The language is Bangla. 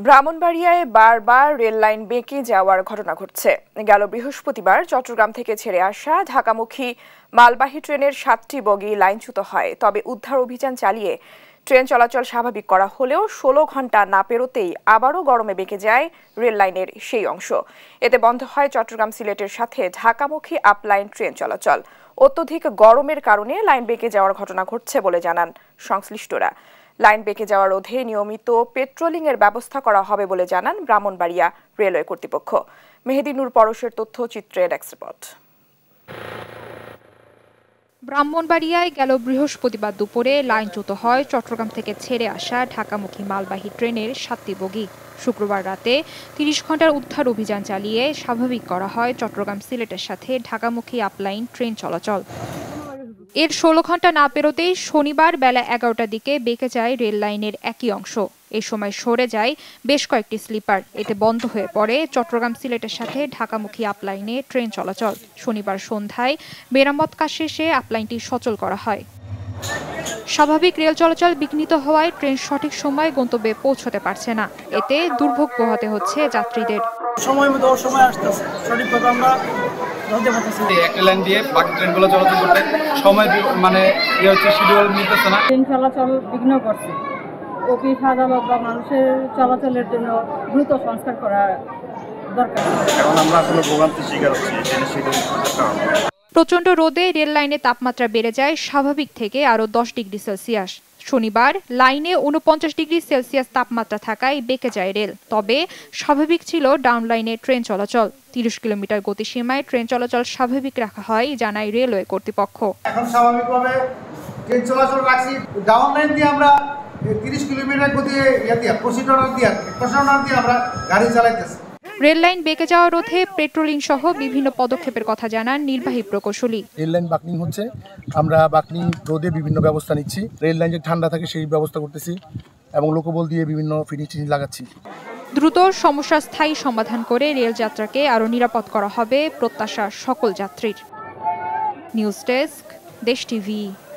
ব্রাহ্মণবাড়িয়ায় বারবার রেল লাইন বেঁকে যাওয়ার ঘটনা ঘটছে। গেল বৃহস্পতিবার চট্টগ্রাম থেকে ছেড়ে আসা ঢাকামুখী মালবাহী ট্রেনের 7টি বগি লাইনচ্যুত হয়। তবে উদ্ধার অভিযান চালিয়ে ট্রেন চলাচল স্বাভাবিক করা হলেও 16 ঘন্টা না পেরোতেই আবারও গরমে বেঁকে যায় রেল লাইনের সেই অংশ। এতে বন্ধ হয় চট্টগ্রাম সিলেটের সাথে ঢাকামুখী আপলাইন ট্রেন চলাচল। অত্যধিক গরমের কারণে লাইন বেঁকে যাওয়ার ঘটনা ঘটছে বলে জানান সংশ্লিষ্টরা। লাইন বেঁকে যাওয়া রোধে নিয়মিত পেট্রোলিং এর ব্যবস্থা করা হবে বলে জানান ব্রাহ্মণবাড়িয়া রেলওয়ে কর্তৃপক্ষ। মেহেদী নূর পরশের তথ্যচিত্রে ডেস্ক রিপোর্ট। ব্রাহ্মণবাড়িয়ায় গেল বৃহস্পতিবার দুপুরে লাইনচ্যুত হয় চট্টগ্রাম থেকে ছেড়ে আসা ঢাকামুখী মালবাহী ট্রেনের 7টি বগি। শুক্রবার রাতে 30 ঘন্টার উদ্ধার অভিযান চালিয়ে স্বাভাবিক করা হয় চট্টগ্রাম সিলেটের সাথে ঢাকামুখী আপলাইন ট্রেন চলাচল। এর 16 ঘন্টা না পেরোতেই শনিবার বেলা 11টার দিকে বেঁকে যায় রেল লাইনের একই অংশ। এই সময় সরে যায় বেশ কয়েকটি স্লিপার। এতে বন্ধ হয়ে পড়ে চট্টগ্রাম সিলেটের সাথে ঢাকামুখী আপলাইনে ট্রেন চলাচল। শনিবার সন্ধ্যায় মেরামত কাজ শেষে আপলাইনটি সচল করা হয়। স্বাভাবিক রেল চলাচল বিঘ্নিত হওয়ায় ট্রেন সঠিক সময়ে গন্তব্যে পৌঁছতে পারছে না। এতে দুর্ভোগ পোহাতে হচ্ছে যাত্রীদের। সময় মতো সময় আসতেছে, সঠিকভাবে আমরা একটা লাইন দিয়ে বাকি ট্রেনগুলো চলাচল করতে সময় শিডিউল মিলতেছে না। ট্রেন চলাচল বিঘ্ন করছে। অফিস আদালত বা মানুষের চলাচলের জন্য দ্রুত সংস্কার করা দরকার। এখন আমরা আসলে ভোগান্তির শিকার হচ্ছি ট্রেনের শিডিউল। প্রচণ্ড রোদে রেল লাইনে তাপমাত্রা বেড়ে যায় স্বাভাবিক থেকে আরও 10 ডিগ্রি সেলসিয়াস। শনিবার লাইনে 49 ডিগ্রি সেলসিয়াস তাপমাত্রা থাকায় বেঁকে যায় রেল। তবে স্বাভাবিক ছিল ডাউন লাইনে ট্রেন চলাচল। 30 কিলোমিটার গতিসীমায় ট্রেন চলাচল স্বাভাবিক রাখা হয় জানায় রেলওয়ে কর্তৃপক্ষ। এখন স্বাভাবিকভাবে ট্রেন চলাচল রাখছি। ডাউন লাইন দিয়ে আমরা 30 কিলোমিটার গতি প্রসিডার দিয়ে আমরা গাড়ি চালাইতেছি। রেল লাইন বেঁকে যাওয়া রোধে পেট্রোলিং সহ বিভিন্ন পদক্ষেপের কথা জানান নির্বাহী প্রকৌশলী। রেল লাইন বাকলিং হচ্ছে, আমরা বাকলিং রোধে বিভিন্ন ব্যবস্থা নিচ্ছি। রেল লাইন যে ঠান্ডা থাকে সেই ব্যবস্থা করতেছি এবং লোকবল দিয়ে বিভিন্ন ফিনিশিং লাগাচ্ছি। দ্রুত সমস্যার স্থায়ী সমাধান করে রেল যাত্রাকে আরও নিরাপদ করা হবে প্রত্যাশা সকল যাত্রীর। News desk, Desh TV.